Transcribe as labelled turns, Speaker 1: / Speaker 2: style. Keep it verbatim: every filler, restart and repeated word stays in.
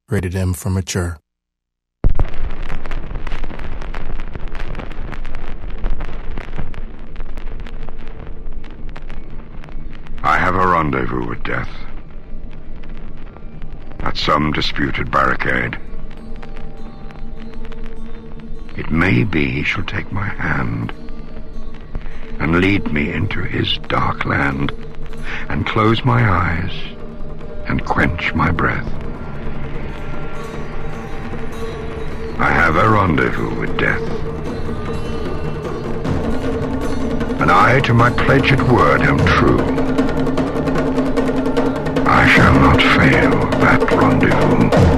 Speaker 1: Rated M for mature.
Speaker 2: I have a rendezvous with death at some disputed barricade. It may be he shall take my hand and lead me into his dark land and close my eyes and quench my breath. I have a rendezvous with death, and I to my pledged word am true. I shall not fail that rendezvous.